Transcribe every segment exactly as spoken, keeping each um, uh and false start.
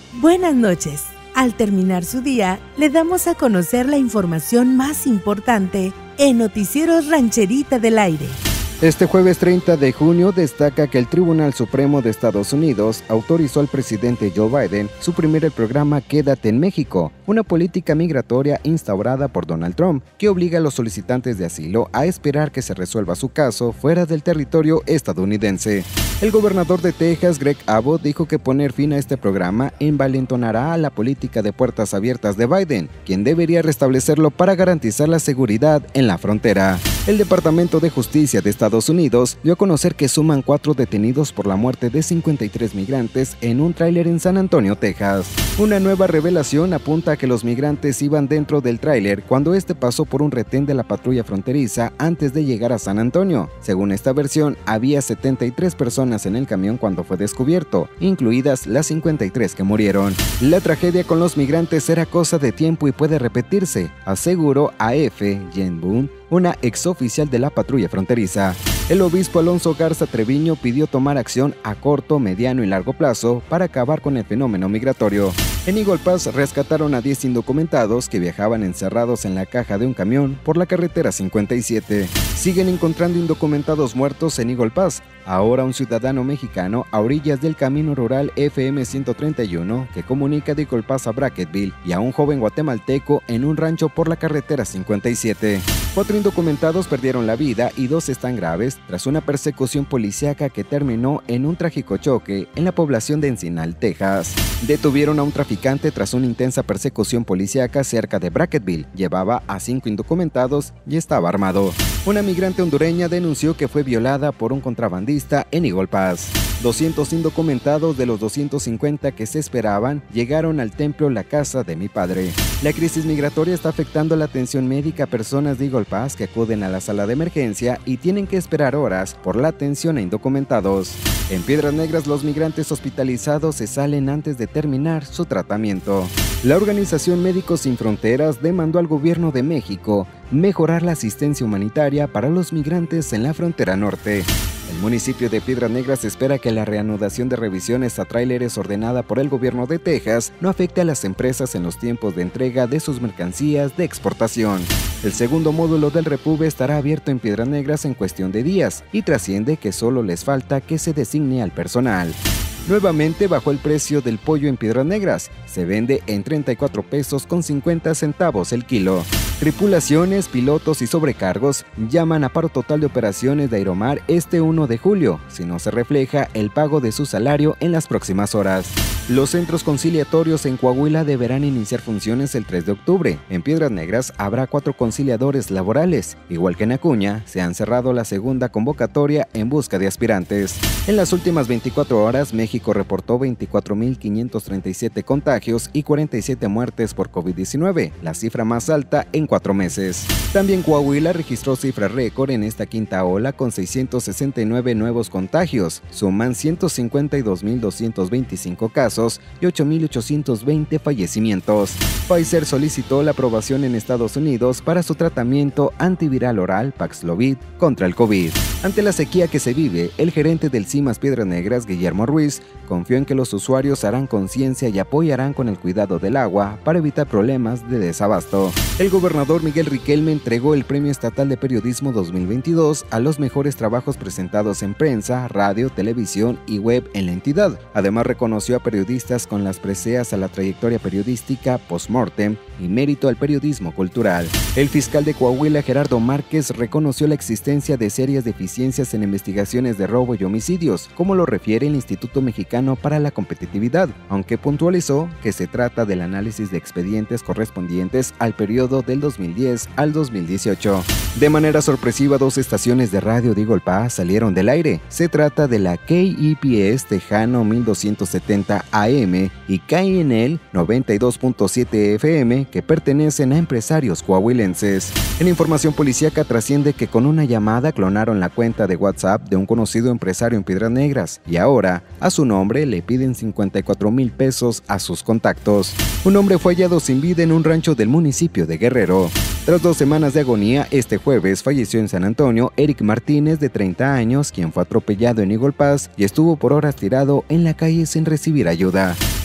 Buenas noches. Al terminar su día, le damos a conocer la información más importante en Noticieros Rancherita del Aire. Este jueves treinta de junio destaca que el Tribunal Supremo de Estados Unidos autorizó al presidente Joe Biden suprimir el programa Quédate en México, una política migratoria instaurada por Donald Trump que obliga a los solicitantes de asilo a esperar que se resuelva su caso fuera del territorio estadounidense. El gobernador de Texas, Greg Abbott, dijo que poner fin a este programa envalentonará a la política de puertas abiertas de Biden, quien debería restablecerlo para garantizar la seguridad en la frontera. El Departamento de Justicia de Estados Unidos dio a conocer que suman cuatro detenidos por la muerte de cincuenta y tres migrantes en un tráiler en San Antonio, Texas. Una nueva revelación apunta a que los migrantes iban dentro del tráiler cuando este pasó por un retén de la patrulla fronteriza antes de llegar a San Antonio. Según esta versión, había setenta y tres personas en el camión cuando fue descubierto, incluidas las cincuenta y tres que murieron. La tragedia con los migrantes era cosa de tiempo y puede repetirse, aseguró A F Jen Boone, una exoficial de la patrulla fronteriza. El obispo Alonso Garza Treviño pidió tomar acción a corto, mediano y largo plazo para acabar con el fenómeno migratorio. En Eagle Pass rescataron a diez indocumentados que viajaban encerrados en la caja de un camión por la carretera cincuenta y siete. Siguen encontrando indocumentados muertos en Eagle Pass. Ahora un ciudadano mexicano a orillas del camino rural F M ciento treinta y uno que comunica de Eagle Pass a Brackettville y a un joven guatemalteco en un rancho por la carretera cincuenta y siete. Cuatro indocumentados perdieron la vida y dos están graves tras una persecución policíaca que terminó en un trágico choque en la población de Encinal, Texas. Detuvieron a un traficante tras una intensa persecución policíaca cerca de Brackettville. Llevaba a cinco indocumentados y estaba armado. Una migrante hondureña denunció que fue violada por un contrabandista en Eagle Pass. doscientos indocumentados de los doscientos cincuenta que se esperaban llegaron al templo La Casa de mi Padre. La crisis migratoria está afectando la atención médica a personas de Eagle Pass que acuden a la sala de emergencia y tienen que esperar horas por la atención a indocumentados. En Piedras Negras, los migrantes hospitalizados se salen antes de terminar su tratamiento. La organización Médicos Sin Fronteras demandó al gobierno de México mejorar la asistencia humanitaria para los migrantes en la frontera norte. El municipio de Piedras Negras espera que la reanudación de revisiones a tráileres ordenada por el gobierno de Texas no afecte a las empresas en los tiempos de entrega de sus mercancías de exportación. El segundo módulo del Repube estará abierto en Piedras Negras en cuestión de días y trasciende que solo les falta que se designe al personal. Nuevamente bajó el precio del pollo en Piedras Negras. Se vende en treinta y cuatro pesos con cincuenta centavos el kilo. Tripulaciones, pilotos y sobrecargos llaman a paro total de operaciones de Aeromar este uno de julio, si no se refleja el pago de su salario en las próximas horas. Los centros conciliatorios en Coahuila deberán iniciar funciones el tres de octubre. En Piedras Negras habrá cuatro conciliadores laborales. Igual que en Acuña, se han cerrado la segunda convocatoria en busca de aspirantes. En las últimas veinticuatro horas, México reportó veinticuatro mil quinientos treinta y siete contagios y cuarenta y siete muertes por COVID diecinueve, la cifra más alta en cuatro meses. También Coahuila registró cifra récord en esta quinta ola con seiscientos sesenta y nueve nuevos contagios. Suman ciento cincuenta y dos mil doscientos veinticinco casos y ocho mil ochocientos veinte fallecimientos. Pfizer solicitó la aprobación en Estados Unidos para su tratamiento antiviral oral Paxlovid contra el COVID. Ante la sequía que se vive, el gerente del CIMAS Piedras Negras, Guillermo Ruiz, confió en que los usuarios harán conciencia y apoyarán con el cuidado del agua para evitar problemas de desabasto. El gobernador Miguel Riquelme entregó el Premio Estatal de Periodismo dos mil veintidós a los mejores trabajos presentados en prensa, radio, televisión y web en la entidad. Además, reconoció a periodistas con las preseas a la trayectoria periodística post-mortem y mérito al periodismo cultural. El fiscal de Coahuila, Gerardo Márquez, reconoció la existencia de serias deficiencias en investigaciones de robo y homicidios, como lo refiere el Instituto Mexicano para la Competitividad, aunque puntualizó que se trata del análisis de expedientes correspondientes al periodo del dos mil diez al dos mil dieciocho. De manera sorpresiva, dos estaciones de radio de Eagle Pass salieron del aire. Se trata de la K E P S Tejano mil doscientos setenta A M y K N L noventa y dos punto siete F M, que pertenecen a empresarios coahuilenses. En información policíaca trasciende que con una llamada clonaron la cuenta de WhatsApp de un conocido empresario en Piedras Negras y ahora a su nombre le piden cincuenta y cuatro mil pesos a sus contactos. Un hombre fue hallado sin vida en un rancho del municipio de Guerrero. Tras dos semanas de agonía, este jueves falleció en San Antonio Eric Martínez, de treinta años, quien fue atropellado en Eagle Pass y estuvo por horas tirado en la calle sin recibir ayuda.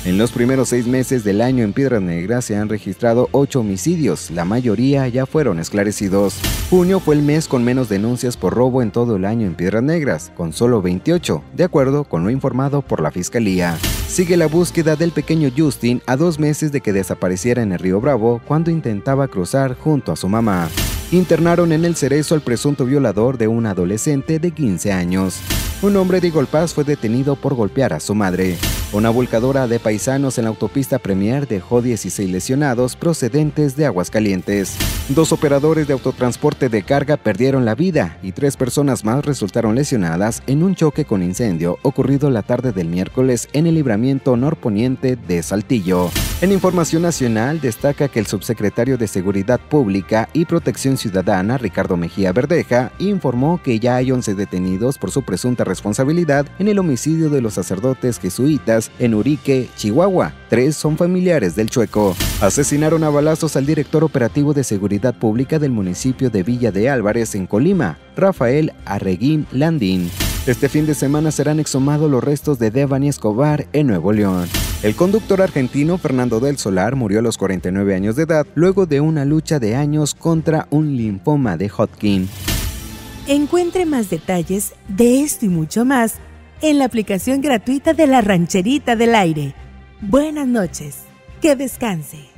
En los primeros seis meses del año en Piedras Negras se han registrado ocho homicidios, la mayoría ya fueron esclarecidos. Junio fue el mes con menos denuncias por robo en todo el año en Piedras Negras, con solo veintiocho, de acuerdo con lo informado por la Fiscalía. Sigue la búsqueda del pequeño Justin a dos meses de que desapareciera en el Río Bravo cuando intentaba cruzar junto a su mamá. Internaron en el Cerezo al presunto violador de una adolescente de quince años. Un hombre de Golpaz fue detenido por golpear a su madre. Una volcadora de paisanos en la autopista Premier dejó dieciséis lesionados procedentes de Aguascalientes. Dos operadores de autotransporte de carga perdieron la vida y tres personas más resultaron lesionadas en un choque con incendio ocurrido la tarde del miércoles en el libramiento norponiente de Saltillo. En información nacional destaca que el subsecretario de Seguridad Pública y Protección Ciudadana, Ricardo Mejía Verdeja, informó que ya hay once detenidos por su presunta responsabilidad en el homicidio de los sacerdotes jesuitas en Urique, Chihuahua. Tres son familiares del Chueco. Asesinaron a balazos al director operativo de Seguridad Pública del municipio de Villa de Álvarez, en Colima, Rafael Arreguín Landín. Este fin de semana serán exhumados los restos de Devani Escobar en Nuevo León. El conductor argentino Fernando del Solar murió a los cuarenta y nueve años de edad luego de una lucha de años contra un linfoma de Hodgkin. Encuentre más detalles de esto y mucho más en la aplicación gratuita de La Rancherita del Aire. Buenas noches, que descanse.